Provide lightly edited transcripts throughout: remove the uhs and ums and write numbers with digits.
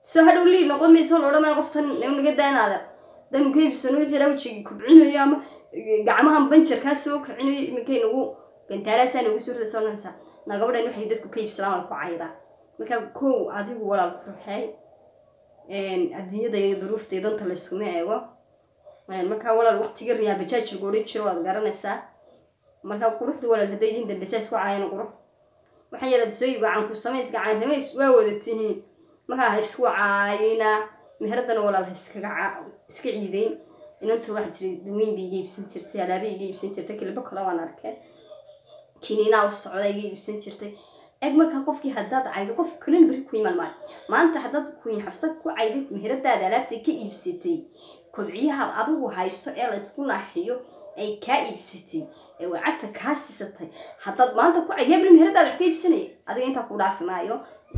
soo hadhow lii noqon mayso loo ma qoftan naga daanaada dam geybsano wixii lagu jigi kubcinayo ama gacmahan banjar ka soo kicinayo iminka nagu gantaaraasaan ugu soo raadsanaynaa nagabadhan waxay dadku ka iibsadaan ku caayda marka koow adigu walaal ruuxay adduunyada iyo duruufteeda inta la isku eego marka walaal waqtiga riyaa bajaaj goori jiro waad garanaysaa marka quruxda walaal haday idin dambeysay ku caayeen qurux waxay yaraad soo gacan ku sameys waa wadatiin marka ha isku caayina meherdan walaal iska ciideyn inta wax jiray duweyn bi iibsan jirtay alaabay iibsan jirtay kilba kala waan arkay kinina u socday iibsan jirtay eeg marka qofkii haddaad caydo qof kale bari ku iman maanta haddaad ku in xabsad ku caydid meheradaada alaabtay ka iibsatay kobciyaha adigu haysto ee la isku naaxiyo ay ka iibsatay ee lacagta ka siisatay haddaad maanta ku cayay meheradaada wax ka iibsanay adiga inta ku dhaafi maayo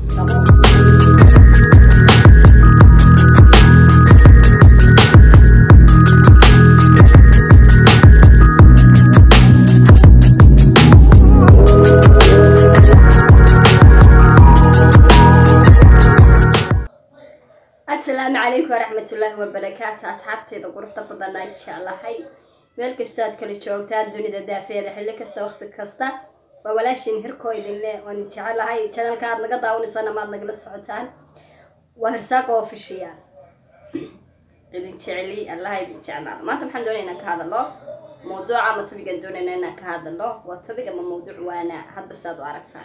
السلام عليكم ورحمة الله وبركاته أصحابتي إذا قرحت بدنا إن شاء الله هاي مالك استاد كل شوكتات دنيا دافية حلك كستا وقت كستا وولاش نهركو إذن الله وإن شاء الله هاي كان الكاد نقطع ونسانا ما نقل السعوتان وهرساقه في الشيان إذن شعلي الله إذن شاء الله ما تبحن دوني إنك هذا الله موضوع ما تبقى دوني إنك هذا الله وتبقى من موضوع وانا هاد بساد وعرفتها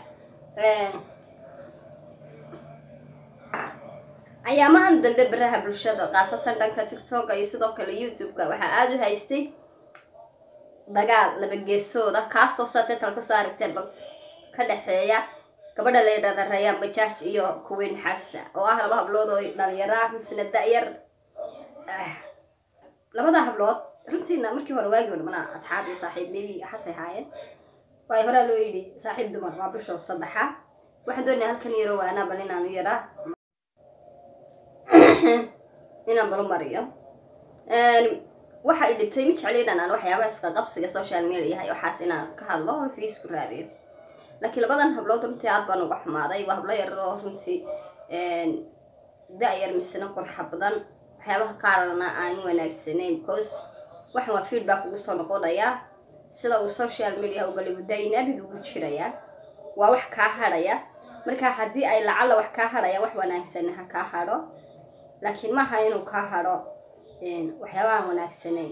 ayaamahan dambe baraha bulshada qaasatan dhanka TikTok iyo sidoo kale YouTube-ka waxa aad u haystay dagaal laba geesooda kaasoo saatay talka soo aragtay ka dhaxeeya gabadha la yiraahdo Rayaan Bajaaj iyo Queen Xafsa oo ah laba hablood oo dhalinyaro ah misna da'yar labada hablood runtiina markii hore waagi hore mana asxaab iyo saaxiibadii xasay haayeen way hore loo yiri saaxiib dumar waa bulsho saddexa waxa doonay halkan yaro waana balinaan yara inaan baro mariyo waxa ay dhibtay mid jecleeyaan aan waxyaabaha iska qabsiga social media yahay waxaas inaan ka hadlo oo Facebook raadiyo laakiin labadan hablood runtii aad baan uga xumaaday waa hablo yar oo runtii da'yar misna qurux badan waxyaabaha qaarna aan wanaagsaneyn because waxa waa feedback ugu soo noqonaya sida uu social media uga leeyahay abid ugu jiraya waa wax ka haraya marka hadii ay lacala wax ka haraya wax wanaagsan ha ka haro laakiin ma aha inuu ka haro waxyaabaha wanaagsaneyn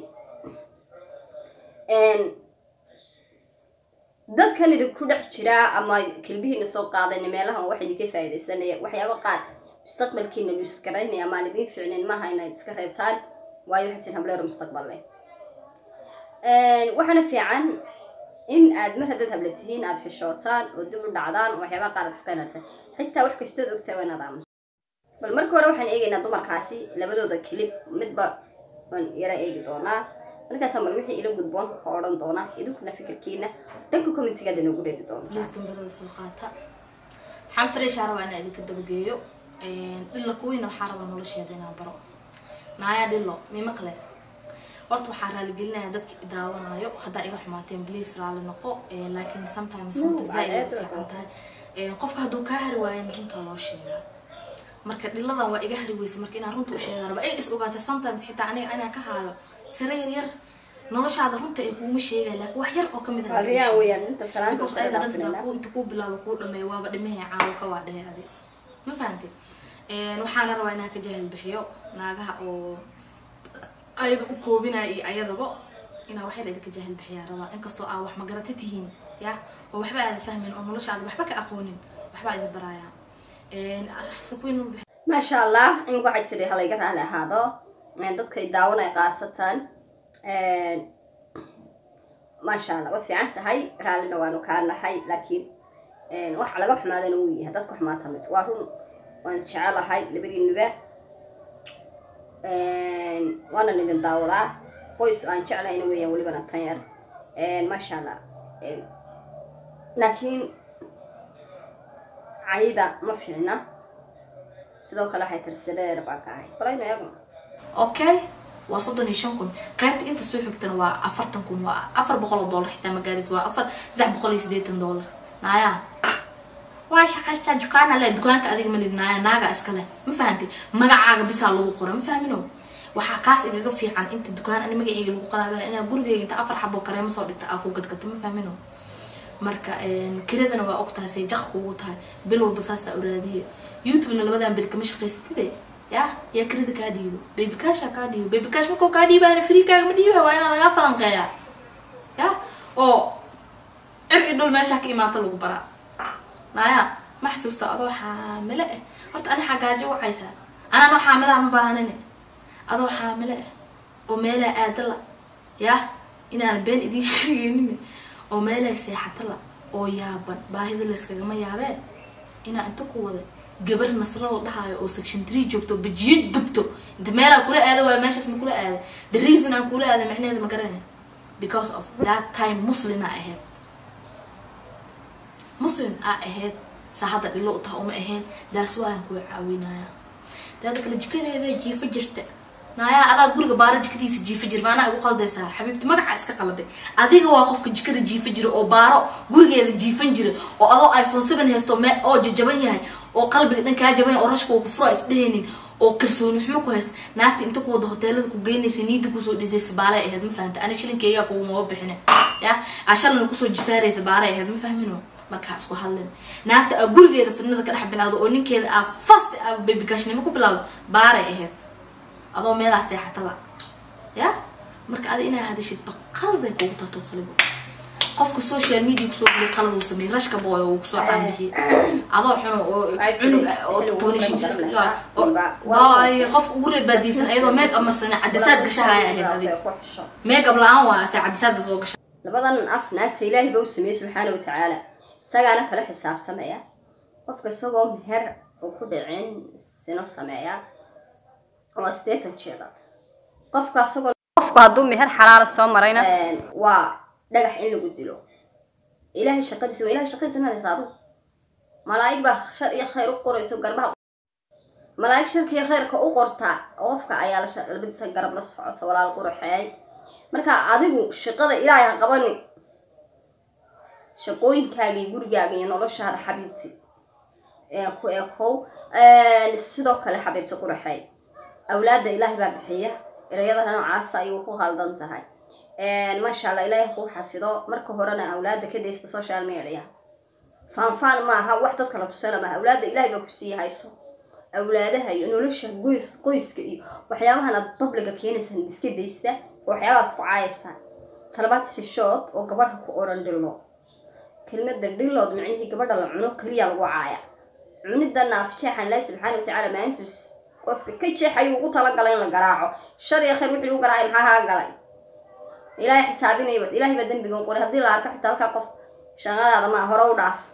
dadkan idinku dhex jira ama kilbihiina soo qaadayna meelahan waxa idinka faa'iideysanaya waxyaabo qaar mustaqbalkiina lu iskaraynaya ama idin ficneen ma aha inaad iska reebtaan waayo waxa tiin hableero mustaqbal leh waxana fiican in aad mar hadda hablatihiin aad xishootaan oo dib u dhacdaan waxyaabo qaar iska narsan xitaa wax kasta oo ogtaa wanaad aamus bal marka hore waxaan eegaynaa dumarkaasi labadooda clip midba waan yara eegi doonaa markaas ama wixii ila gudboon ka oran doona idinkuna fikirkiina dhanka commentiga dana ugu reebi doona please gambada soo qaata xan fresh araba inaan idinka dabageeyo dhilla kuwiina waxa raba nolosheeda inaan baro naaya dhillo mima kale horta waxa raali gelinayaa dadka daawanayo hadda iga xumaateen please raali noqo laakiin sometimes runta zaid fiican tahay qofka haduu ka hari waayo runta loo sheegaa marka dhiladan waa iga hari weysay marka inaan runta u sheegaa raba ay is ogaata sometimes xitaa aniga ka haayo sare yar noloshaada runta ay kuuma sheegay laakiin wax yar oo kamid ah ariyaa weeyaan inta salaanta because ayda dhanba ku inta ku bilaabo ku dhameeyo waaba dhimahay caawo ka waa dhayaade ma fahanti waxaan rabaa inaan ka jahil bixiyo naagaha oo ayada u koobinay iyo ayadaba inaan wax yar idinka jahil bixiyaa rabaa inkastoo aan wax ma garatay tihiin ya oo waxba aad fahmin oo noloshaada waxba ka aqoonin waxba idin barayaa ما شاء الله إنكو حتى هلا يقرأ على هذا dadka daawanay qaasatan ما شاء الله وفي عن tahay raalina waanu ka nahay laakiin wax laga xumaadana uu yahay dadku xumaata mid waa run waan jecelahay labadiinuba waana nidin daawadaa qoys aan jecelahay inuu weeyaan waliba tan yar ما شاء الله laakiin عيدا ما فينا sidoo kale waxay tirsadeen rabakaay qolayno eego okay waa 35 qaybta inta soo xigtana waa 40 waa $400 xitaa ma gaaris waa $380 naaya waa shaqaysaa dukaan la dukaanka adiga ma lidnaaya naaga iskale ma fahanti magacaaga bisa lagu qoray ma fahmino waxa kaas igaga fiican inta dukaan ani magacayga lagu qoraa inaa gurigeyga inta 4 xabo kareemo soo dhigta aan ku gadgato ma fahmino marka kiradana waa ogtahay say jaq ugu tahay bil walba saas u raadiye youtube na labadan bil kama shaqaysatay ya kirada ka dhiibo baby cash ka dhiibo baby cash ma ko ka dhiibana free ka ma dhiibo waa inaan laga falanqeeyaa ya oo idul meesha ka imaata lagu bara naya ma xasuusta adoo xaamile horta ani xagaajo wacaysa ana xaamila ma baahanane adoo xaamile oo meela aadala ya inaan been idin sheegin oo meela seexatala oo yaaban baahida la iskaga ma yaabeen ina inta ku wada gabar nasrada dhahayo oo section 3 joogto bajiid dubto inta meela kula aado waa meeshaas ma kula aado the reason aan kula aado macnaheedu ma garanay because of that time muslim ahead muslim ahead saxada dhilo taa uma aheyn daas waan ku caawinaya dad kale jikadeeda jiifa jirta naya ada guriga baara jikadiisa jiifa jir maana ugu qaldaysaa xabiibti magaca iska qaladay adiga waa qofka jikada jiifa jir oo baaro gurigeeda jiifan jir oo adoo iPhone 7 haysto oo jajaban yahay oo qalbiga dhan ka jaban oo rashka ku furo isdheenin oo kalsooni xumo ku hays naagta inta ku wada hoteelada ku geynaysa niida ku soo dhisay sabaale ahayd ma fahamta ana shilinkeyga ku uma bixin ya ashalna ku soo jisaaraysa baara ahayd ma fahmino marka isku hadleen naagta gurigeeda fidnada ka dhex bilawdo oo ninkeeda first baby gashnimo ku bilawdo baara ahayd adoo meelaha seexatala ya marka adiga inaa hadashid baqalday kugu tato salibo qofka social media ku soo bil qalad uu sameey rashka boy oo ku soo caanbixi adoo xuno oo tonishin jiska oo qof ugu reebadiisan ayadoo make up marsan cadasaad gashahay ahayd adiga make up laan waa cadasaad soo gashay labadan af naagta ilaahay baa u sameeyay subhanahu wa ta'ala sagana kala xisaabtamaya qofka isagoo meher oo ku dhicin sino sameeya oo asteetan jeeda qofka haduu meher xalaal soo marayna waa dhagax in lagu dilo ilaahay shaqadiisa ma haysaado malaa'ig ba shar iyo khayr u qorayso garbaha malaa'ig sharka iyo khayrka u qorta qofka ayaa la labadiisa garab la socota walaal qurxay marka adigu shaqada ilaahay ha qabani shaqooyinkaaga gurigaaga iyo noloshaada xabiibti ku eekow sidoo kale xabiibti qurxay awlaada ilaahay baa bixiya erayada noocaas ay ku qaldan tahay ma sha Allah ilaahay ku xafido marka horena awlaada ka deeysta social media faan ma aha wax dadka la tusana ma awlaada ilaahay baa ku sii hayso awlaadaha iyo nolosha qoyska iyo waxyaabahan aad public keenaysan iska deeysta waxyaabaas ku caayaysa talabaad xishood oo gabadha ku oran dhilo kelmadda dhilood macnaheedu gabadha la cuno kaliya lagu caaya cunida naafjeexan Allah subhanahu wa ta'ala maantus qofka ka jeexay ugu tala galay in la garaaco shar iyo khayr wixii uu garaacay maxaa galay ilaahay xisaabinayba ilaahay ba dambiga qoray hadii la arko xitaa halka qof shaqadaada ma hore u dhaaf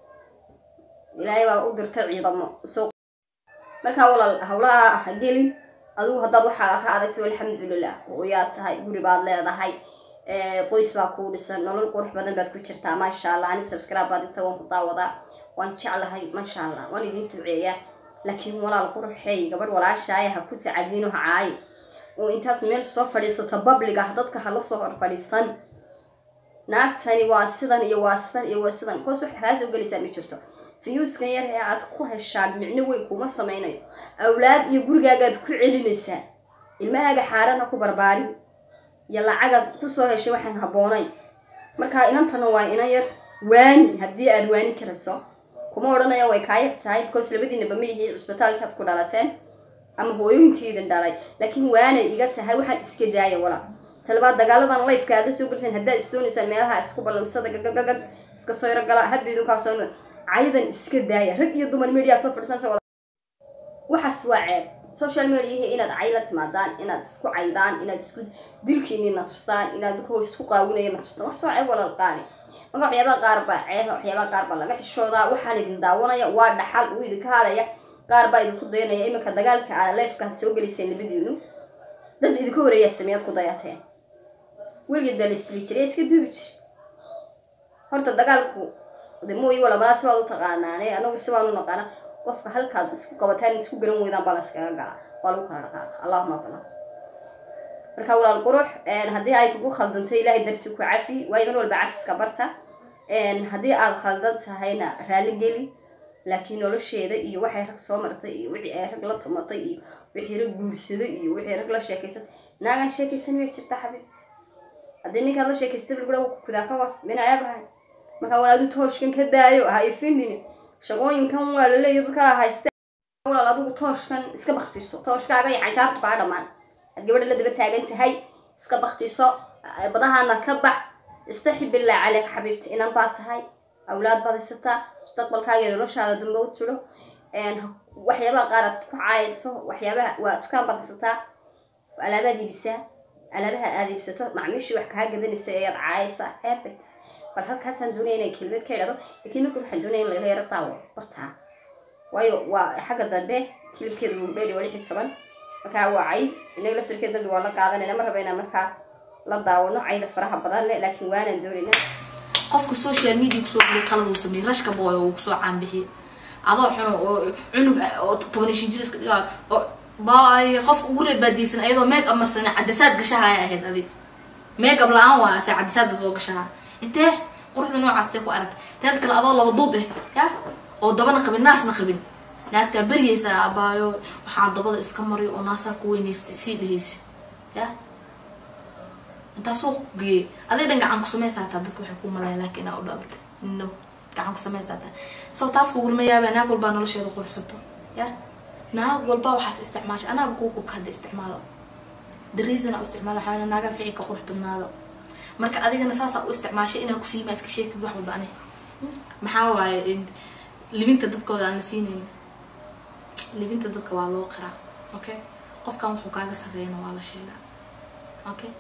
ilaahay baa u dirtay ciidamo soo marka walaal hawlaha gelin adigu haddaad waxa ka adagtay alxamdulillah oo yaa tahay guri baad leedahay qoys baa ku dhisan nolol qurux badan baad ku jirtaa ma sha Allah ani subscribe baad inta waan ku daawada waan jeclahay ma sha Allah waan idin tuuceeyaa laakiin walaal qurxay gabadh walaashaay ha ku tacadiino ha caay oo intaad meel soo fadhiisato public ah dadka hala soo hor fadhiisan naagtani waa sidan iyo waa sidan koos wax kaas oo galisaa ma jirto fiyuuskan yar ee aad ku heshaa micno weyn kuma sameeynayo awlaad iyo gurigaaga aad ku celinaysaa ilmahaaga xaarana ku barbaari ya lacag ku soo heshay waxaan haboonay marka inantana waa ina yar waani hadii aad waani karayso kuma oranayo way ka yar tahay because labadiinaba ma yihiin isbitaalka aad ku dhalateen ama hooyinkeedan dhalay laakiin waana iga tahay waxaan iska daaya wala talaba dagaaladan life-ka aad soo galteen hadaa istoonaysan meelaha isku ballamsada gagagag iska soo yar gala habiidu ka soo caydan iska daaya rag iyo dumar media soo fadhisan waxaas waa ceeb social media inaad cayla timaadaan inaad isku caydaan inaad isku dilkiinina tustaan inaad ku isku qaawinayna tustaan wax soo ceeb wala qaani marka waxyaaba qaar baa ceeb waxyaaba qaar baa laga xishoodaa waxaan idin daawanaya waa dhaxal uu idin ka halaya qaar baa idin ku dayanaya imika dagaalka aan life-ka soo galisay labadiinu dad idin ka horeeyay sameeyad ku dayateen weligeed baa street jiray iska duubi jiray horta dagaalku demo iyo wala malaasbaad u taqaanaanay anagu sibaan u naqaana qofka halkaad isku qabataan isku garan weydaan baa la iskaga gala waa lagu kala dhaqaaq Allahumma barak marka walaal qurux hadii ay kugu khaldantay ilaahay darti ku cafi waa in walba cafiska barta hadii aad khaldan tahayna raali geli laakiin nolosheeda iyo waxay rag soo martay iyo wixii ay rag la tumatay iyo wixii rag guursaday iyo wixii rag la sheekaysan naagan sheekaysan way jirtaa xabiibti haddii ninkaad la sheekaystay bilgura kudaa ka war mina ceebahay markaa walaadu tooshkan ka daayo ha ifindhini shaqooyinkan waa la leeyahay dadka haysta walaal adigu tooshkan iska baktiso tooshkaaga iyo xajaartu kaa dhammaan had gabadha la daba taagan tahay iska baktiso badahana ka bax istaxib billah caleyk xabiibti inan baa tahay awlaad badaysataa mustaqbalkaaga iyo noloshaada dambe u tiro waxyaabaha qaar aad ku caayayso waxyaabaha waa dukaan badaysataa alaabaad iibisaa alaabaha aad iibsato macmiishii wax kaa gadanaysa ayaad caayaysaa ceebbay bal halkaasaan doonaya inay kelmad ka idhahdo laakiin marka waxaan doonaya in laga yaro daawo bartaa waayo waa xagga dambe hilibkeeda wuu dheeri waa 16 markaa waa cayd inaga laftirkeeda dambe waa la qaadanayna ma raba inaan markaa la daawano cayda faraha badan leh laakiin waanaan doonayna qofka social media kusoo galay qalad uu sameeyay rashka booy uu kusoo caan bixiyay adoo xuno oo cunug oo 15 jir iska dhigaa oo baay qof ugu reebadiisan ayadoo make up marsan cadasaad gashahay ahayd adi make up la'aan waa sa cadasaad soo gashaa intee quruxda noocaas ku arag taad kala adoo laba duud ya oo dabana qabin naasna qabin naagta bariyaysa abaayo waxa dabada iska mariyo oo naasa ku weynaystay si dhihaysi ya inta soo gey adiga gacan ku sameeysaa dadku waxay ku malayaan laakiin aan u dhaltay no gacan ku sameeysaa soo taas ku gurmayaa naag walba nolosheeda quruxsato ya naag walba waxa isticmaashay ana ku ka hada isticmaalo the reason aan isticmaalo waxaan naaga fiican ka qurux badnaado marka adigana saas u isticmaashay inaa ku siima iska sheegtid wax walba aniga maxaa waaye libinta dadkooda aan la siinayn libinta dadka waa loo qiraa okay qofkan wuxuu kaaga sareeyana waa la sheegaa okay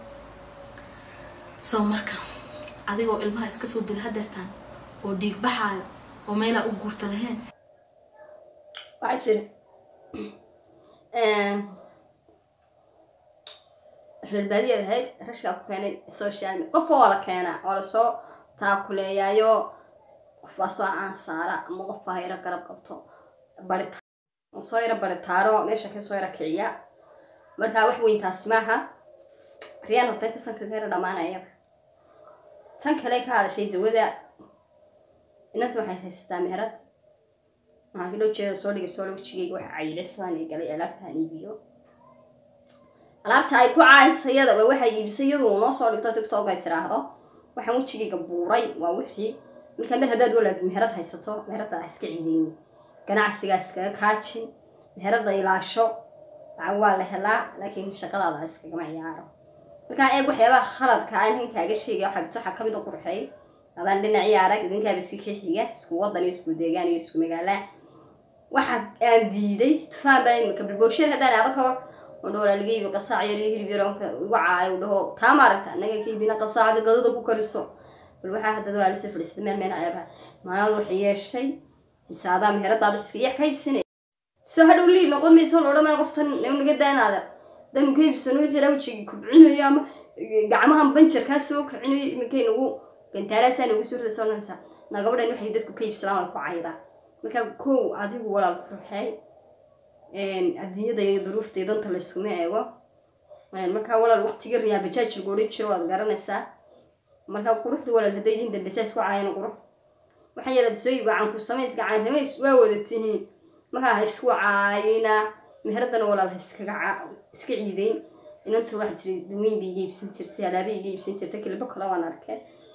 so marka adigoo ilmaha iska soo dil hadeertaan oo dhiig baxaayo oo meela u guurta lahayn waxay reerbaadiyada hay rashka ku keenay social media qof wala keena oo la soo taakuleeyayo qof soo aan saara ama qof hayra garab qabto barita soo yara baritaaro meesha ka soo yara kiciya marka wax weyn taas maaha riyaan horta ka san ka gaar dhamaanaya tan kale ka hadashay dawada inta waxay haysataa meherad waxaan loo jeedo soo dhigay soo wajigayga waxa caylaysan ay galay alaabtaan iibiyo alaabta ay ku caayisayada waxay iibisayadu noo soo dhigto TikTok ay tiraahdo waxaan wajigayga buuray waa wixii marka mar hadaad walaad meherad haysato meherada iska ciideeyay ganacsigaas ka kaajin meherada ilaasho waa la helaa laakiin shaqadaada iska gama ciyaaro marka ay waxyaabaha khaladka aan kaaga sheegay waxa kamid ah qurxay adaan dhinac ciyaarag idinka biski xiga isku wadan isku deegaan iyo isku magaala waxa aan diiday faabay marka bulshada hadaan aad ka oo dhoolaa laga iibiyo qasaac yar iyo hilib yar oo ugu caayo dhaho taamarta anaga ka iibina qasaac gadada ku kariso bal waxa hadda waa la soo fadhiistay meel ceeba maanaad wax yeeshay misaada meherada iska yaa ka iibsanay soo hadhow lii noqon mayso loodhamay qoftan naga daanaada dam ka iibsano wixii rawjiga ku bixinayo ama gacmahan banjarka soo kicinayo iminka nagu gantaaraasana ugu suurta soonaysa nagabadhan waxay dadku ka iibsadaan ku caayda marka koow adigu walaal ruuxay adduunyada iyo duruufta danta la isku eego marka walaal waqtiga riyaa bajaaj goori jiro waad garanaysaa marka quruxda walaal haday idin dambeysay ku caayeen qurux waxay yaraad soo gacan ku sameys waa wadatiin marka isku caayina meheradana walaal iska ciideyn inta wax jiri duweyn bi iibsan jirtay alaabi iibsan jirtay kilba kala waan arkay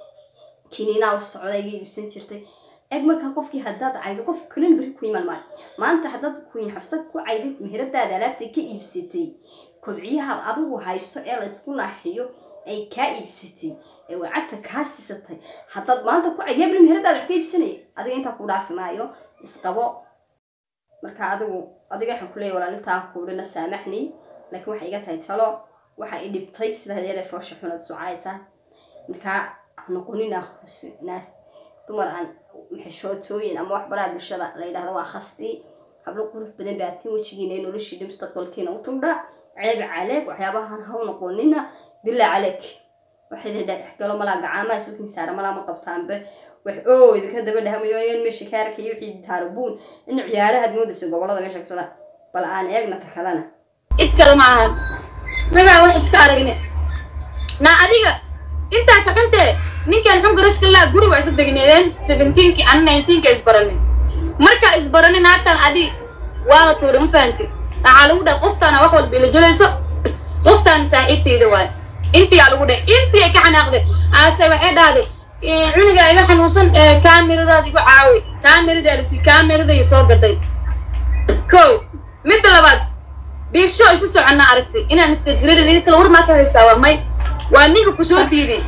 kinina u socday iibsan jirtay eeg marka qofkii hadaad caydo qof kale bari ku iman maanta hadaad ku xabsad ku cayday meheradaada alaabta ka iibsatay kobciyaha adigu haysto ee la isku naaxiyo ay ka iibsatay ee wacagta ka siisatay hadaad maanta ku cayday meheradaada wax ka iibsanay adiga inta ku dhaafi maayo isqabo marka adiga waxaan ku leeyahay walaalinta ku dhina saamaxni laakiin waxa iga tahay talo waxa ay dhibtay sida hadii foosha xunad suucaysa marka noqonina naas dumar aan xishootooyin ama wax baraa bulshada la yiraahdo waa khasti hablo qurux badan baatiin wajigiina noloshii mustaqbalkeena u tundha ceeb caleeg waxyaabahan ha noqonina bilaa caleeg waxay leedahay galo mala gacama isukin saara mala ma qabtaanba wax idinka daba dhahmayo in meesha kaarka iyo wixii taarbuun in ciyaaraha moodayso gobolada meesha ka soo bal aan eegna ta kalena iskala maahan naga wax iska aragne na adiga inta ka xunte ninkan xun garash kala guri waa isdagneedeen 17ki an 19 ka isbaranay marka isbaranin haatan adi waa tuur ma fahanti waxa lagu dhahay qoftana wax walba ila jilayso qoftan saaxiibteeda waay intii lagu dhahay intii ay ka xanaaqday aase waxay dhahday cuniga iga xanuunsan kaamiradaad igu caawi kaamirada ay soo gaday ko mid labaad biibsho isla socona aragtay inaan iska dirin in kala war ma ka haysaa waa may waa ninka ku soo diiday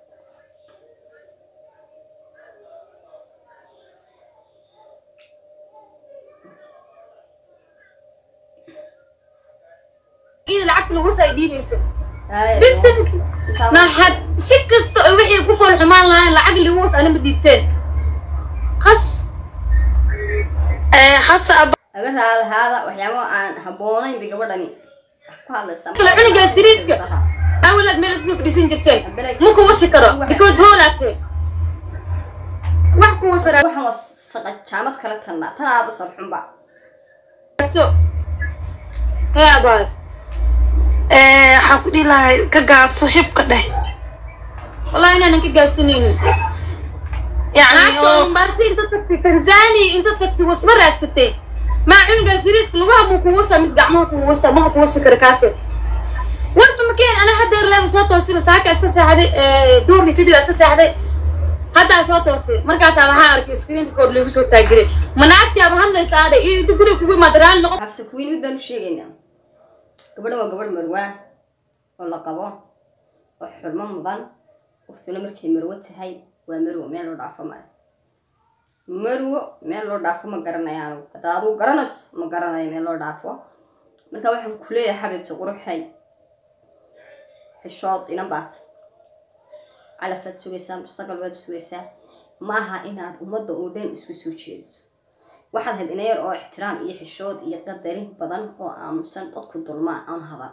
lacagta lagu saydiinayso bis ma had si kasta oo wixii ku fool xumaan lahayn lacag lagu wasana ma diibteen qas xabsa aga hada waxyaabo aan haboonayn gabadhani ku hadlaysan kala cuniga siriiska awlad meel soo fadhiisan jirteen ma ku wasi karo because hoolaate wax ku wasara waxaan wasaqa jaamad kala tanaaba sarxunba so haa baa waxaan ku dhihi lahay ka gaabso shibka dheh wallahi inaanan ka gaabsanaynin يعني بس انت تنزاني انت تكتب وسمرات ستي ما عندك سيريس لغه مو كوسه مسقع مو كوسه ما كوسه كركاسه وانت مكان انا هدير له صوت توصي ساكه اسكا ساعده دوري كده اسكا ساعده هدا صوت توصي markaas aan waxa arkay screen record lagu soo taagire manaagti aan hadlaysaa ee guriga kugu madraal noqon habsa kuwiin mid baan sheegaynaa gabadha waa gabadh marwaa oo la qabo oo xurmo mudan waqtiga markay marwo tahay waa marwo meel loo dhaafo ma garanayaan hadaadu garanas ma garanayo meel loo dhaafo marka waxaan ku leeyahay xabibta quruxay xishood inan baad calafad sugaysaa mustaqbal baad sugaysaa maaha inaad ummadda oo dhan isku soo jeediso waxaad had inayar oo ixtiraam iyo xishood iyo qadarin badan oo aamusan dadku dulmaan aan hadan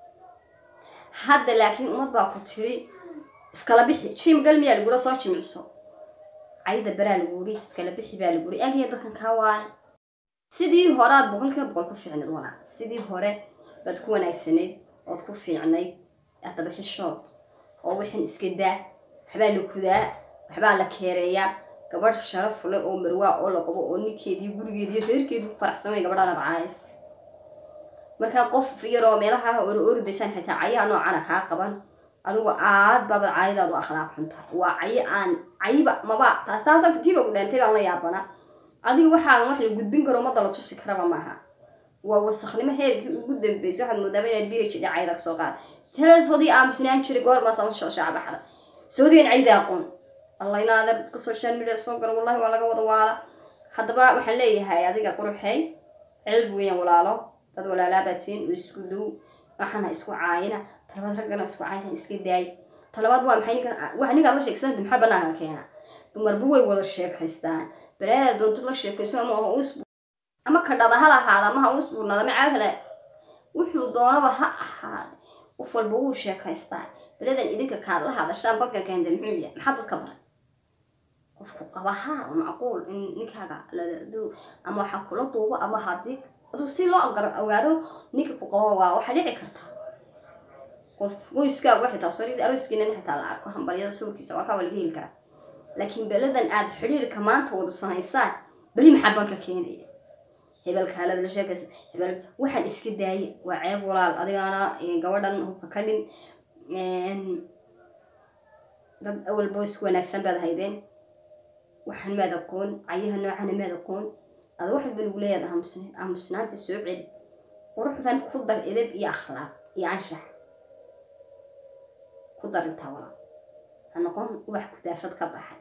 hadda laakiin ummad baa ku tiri iskala bixi jim galmiya lagu soo jimicso ayda baraa lagu ri iskala bixi baa lagu ri agiya dadkan ka waan sidii hore aad boqol ku fiicnad wala sidii hore bad ku wanaagsaneed oo ku fiicnay aad xishood oo wixin iska daa waxba la kudaa waxba la keereeyaa gabadh sharaf leh oo marwaa oo la qabo oo ninkeedii gurigeedii reerkeedii ku faraxsanay gabadhana raacaysa marka qof fiiro meelaha ordaysan xitaa cayaa noocana ka qaban adigu aad baba caayadaadu akhlaaq xunta waa cayiba maba taas tiiba ku dhantay baan la yaabana adigu waxa wax la gudbin karo ma dala tusi karaba maaha waa wasakhnimo heerkii ugu dambeysay waxaad moodaa inaad PhD caayada soo qaad telesoodii aamusnaan jiray goor ma soo shacab xada soodeen caayda aqoon الله ينادر كسوشيال ميديا صوغر والله ولا قوض والا حدبا waxaan leeyahay adiga quruxay cilb weyn walaalo dad walaalaabatiin isku dhow waxana isku caayina talabad ragana isku caayina iska daay talabad waa maxay wax niga la sheegsan maxaa banaan keena dumar bu way wada sheekaystaan balaad doonto la sheekayso ama ka dhada halahaada ma usbuunada macaahla wuxuu doonaba ha ahaa u falba uu sheekaystaan baladan idinka ka la hadashaan balka keenta muxuu yahay maxaa dadka baray qofku qabaha macquul in ninkaga la do ama waxa kula duubo ama hadii adu si loo ogaado ninka ku qabo waa waxa dhici karta qof qoyska waxa taasoo arooskiina xitaa la arko hambaliyada sawirkiisa waxa wala heli kara laakiin baladan aad xiriirka maanta wada sanaysaan bari maxabanka keenaya hebel kala la sheekaysa hebel waxaan iska daayay waa ceeb walaal adigana gabadhan hubka ka dhin dad awal boys wanaagsan baad haydeen waxaan maad aqoon ayaha noocan maad aqoon ada waxa bal ugu leeyahay aamusnaanta soo celi quruxdan ku dar edeb iyo akhlaaq iyo anshax ku dar inta wala anaqoon wax ku daafad ka baxay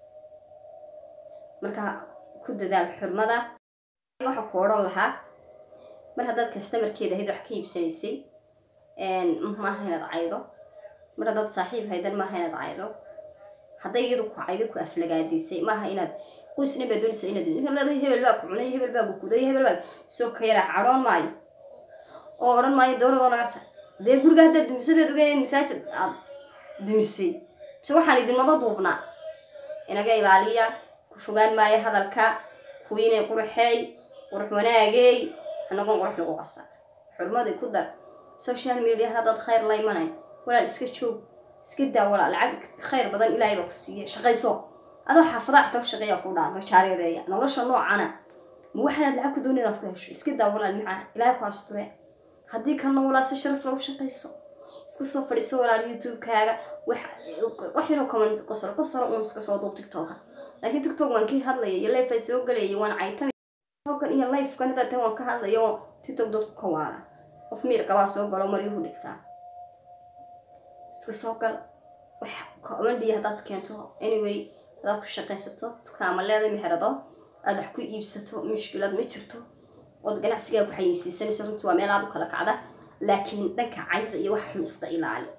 marka ku dadaal xurmada waxa ku oran lahaa mar hadad customerkeeda hayd wax ka iibsanaysay ma hayad caydo mar hadad saaxiib haydan ma hayad caydo haday iyadu ku caydo ku aflagaadisay maaha inaad qoysna badalisa inaad leedahay hebel baa ku cunay hebel baa ku kuday hebel baa soo kayra xaroon maayo oo oran maayo doorada naarta de guriga hadda dumisadeed uga masaajid aad dumisay soo waxaan idin maba duubnaa inaga ilaaliya ku fogaan maayo hadalka kuwiinay qurxay qurux wanaagay anagoon qurux lagu qasa xurmada ku dar social media hadda khayr la imanay wala iska joog iska daa wala lacag khayr badan ilaahay ba ku siiyay shaqayso adoo xafada xataa shaqeeya ku dhaafo shaariyadeeya nolosha noocana ما واحد لعب كدوني رافقش إسكت ولا المعاه لا يقاستره هدي كان ولا سشرف لو شقيسو إسكت فريسو ولا اليوتيوب كاغا وحيرو كمان قصر ومسكسو دوب تيك توك لكن تيك توك وانكي هادلي يلا فيسبوك قلي وان عيتم توك إن اللايف كان دا تيوان كهادلي يو تيك توك دوت كوالا وفي مير كواسو قالوا مريو ديكتا إسكسو قال كمان دي هدات كنتو anyway هدات كشقيستو تكامل لازم يحردو أنا حكي يبسطو مشكلة ما جرتو وضجنا عسكري وحيسي سنة صرت وعمل عبد كلا كعدة لكن ذاك عايز يوحم إسرائيل عليه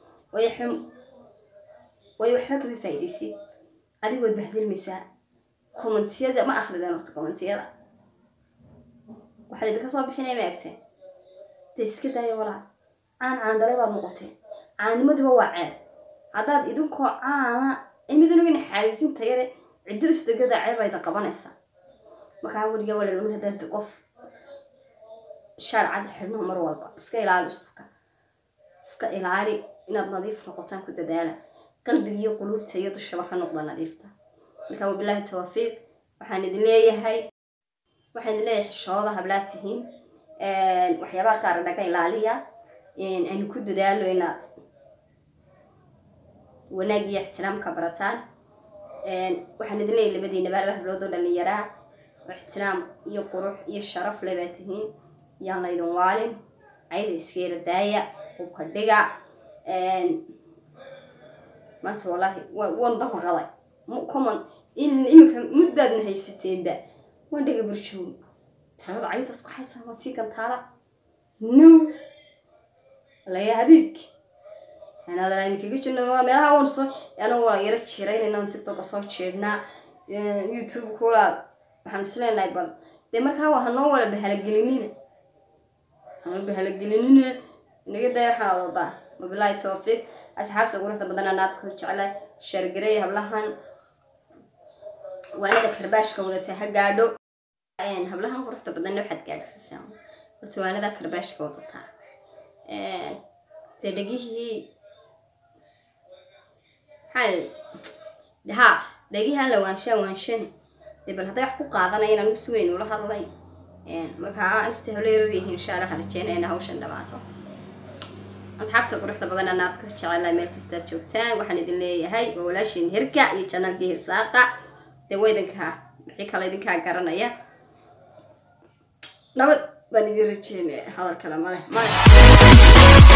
ويحم بفايدسي هذه هو البهدل المساء كومنتيا ما أخذ ذا نقطة كومنتيا وحدك صوب حين ما أكتر تسكت يا ولا عن ضريبة مقطع عن مدة وعاد عدد إذنكو إني ذنو من حاجزين تياري عدلش دقيقة عيبا إذا قبانيسا مكاول جوال اللون هذا تقف الشارع عاد حلمه مرة والبا اسكا إلى الأسبوع اسكا إلى عاري إن نظيف نقطان كده دالة قلبي يقولون تيار الشبكة نقطة نظيفة مكاول بالله التوفيق وحان دليا هاي وحان دليا الشهادة هبلاتهين وحيابا قارة دقا إلى عليا إن كده دالة إنات وناقي احترام كبرتان waxaan idin leeyahay labadiina baa hablood oo dhalinyara ixtiraam iyo qurux iyo sharaf leeyahay yaan idin waalin ayda iskeera daaya oo ka dhiga maanta wallahi wanda maqalay common in imika muddaadna haysateenda wandhiga burjoog taada ayda isku haysan waqti kan taala no la yahdik أنا هذا اللي كيجي إنه ما لها ونص أنا ولا يرد شيرين إنه تيك توك صار شيرنا يوتيوب كولا حمسلين نايبل دمر كهوا هنوّل بهالجلينين هنوّل بهالجلينين نقدر يحاول ضع مبلاي توفيق أصحاب تقولون تبدنا ناتكوش على شرقري هبلهن وأنا ذكرباش كودا تهجادو يعني هبلهن ورحت بدنا واحد قاعد السام قلت وأنا ذكرباش كودا تا تلاقيه حال ها دقيقة لو وانشان دبل هذا يحكوا قاعدنا هنا نسوين ولا هذا يعني مركها استهلوا ريه إن شاء الله خرجين هنا هوشن دمعته أصحابته قرحت بدنا ناتك شغلة ميل كستات شوكتان وحنا دللي هاي ولاش نهركا يجنال جهر ساقة دويدك ها حكى ليدك ها قرنا يا نبض بنجرتشين هذا الكلام ما